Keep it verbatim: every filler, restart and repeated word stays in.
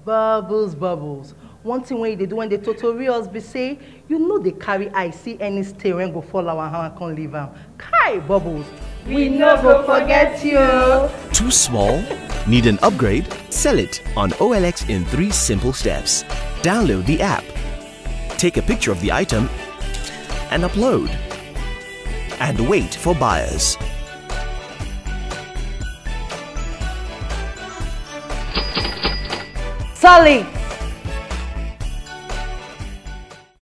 Bubbles, bubbles. One thing when they do when they tutorials be say, you know they carry eye see any stay when go fall our hand can't leave them. Kai bubbles. We never forget you. Too small? Need an upgrade? Sell it on O L X in three simple steps. Download the app. Take a picture of the item and upload. And wait for buyers. Solid.